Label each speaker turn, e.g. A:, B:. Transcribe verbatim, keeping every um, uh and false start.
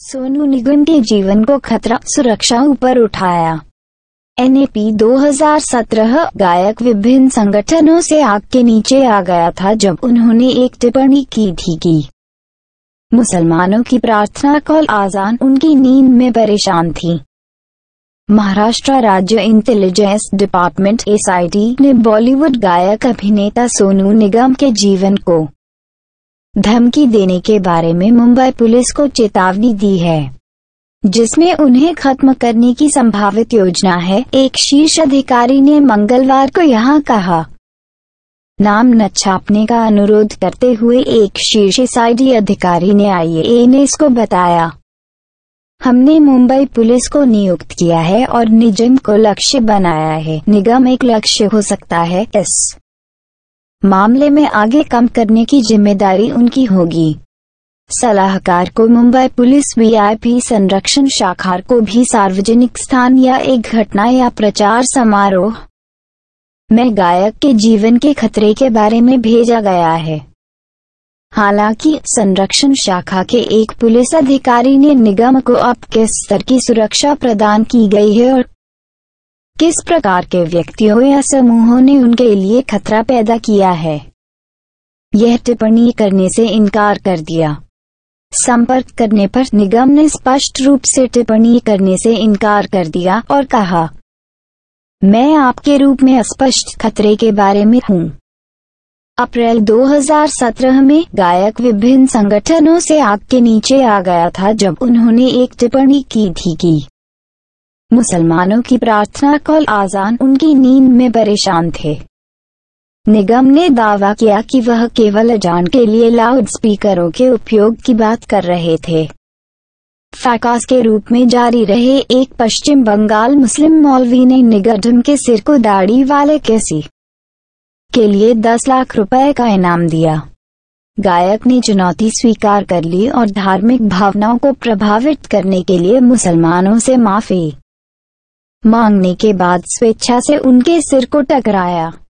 A: सोनू निगम के जीवन को खतरा, सुरक्षा ऊपर उठाया। एन ए पी दो हज़ार सत्रह गायक विभिन्न संगठनों से आग के नीचे आ गया था जब उन्होंने एक टिप्पणी की थी कि मुसलमानों की प्रार्थना कॉल आजान उनकी नींद में परेशान थी। महाराष्ट्र राज्य intelligence department S I T ने बॉलीवुड गायक अभिनेता सोनू निगम के जीवन को धमकी देने के बारे में मुंबई पुलिस को चेतावनी दी है, जिसमें उन्हें खत्म करने की संभावित योजना है। एक शीर्ष अधिकारी ने मंगलवार को यहां कहा। नाम न छापने का अनुरोध करते हुए एक शीर्ष एस आई टी अधिकारी ने आई ए एन एस को बताया, हमने मुंबई पुलिस को नियुक्त किया है और निगम को लक्ष्य बनाया है। निगम एक लक्ष्य हो सकता है। इस मामले में आगे काम करने की जिम्मेदारी उनकी होगी। सलाहकार को Mumbai police V I P संरक्षण शाखा को भी सार्वजनिक स्थान या एक घटना या प्रचार समारोह में गायक के जीवन के खतरे के बारे में भेजा गया है। हालांकि संरक्षण शाखा के एक पुलिस अधिकारी ने निगम को अब किस स्तर की सुरक्षा प्रदान की गई है और किस प्रकार के व्यक्तियों या समूहों ने उनके लिए खतरा पैदा किया है, यह टिप्पणी करने से इनकार कर दिया। संपर्क करने पर निगम ने स्पष्ट रूप से टिप्पणी करने से इनकार कर दिया और कहा, मैं आपके रूप में स्पष्ट खतरे के बारे में हूं। अप्रैल दो हज़ार सत्रह में गायक विभिन्न संगठनों से आग के नीचे आ गया था जब उन्होंने एक टिप्पणी की थी कि मुसलमानों की प्रार्थना कॉल आजान उनकी नींद में परेशान थे। निगम ने दावा किया कि वह केवल अजान के लिए लाउड स्पीकरों के उपयोग की बात कर रहे थे। फैकास के रूप में जारी रहे एक पश्चिम बंगाल मुस्लिम मौलवी ने निगम के सिर को दाढ़ी वाले केसी के लिए दस लाख रुपए का इनाम दिया। गायक ने चुनौती स्वीकार कर ली और धार्मिक भावनाओं को प्रभावित करने के लिए मुसलमानों से माफी मांगने के बाद स्वेच्छा से उनके सिर को टकराया।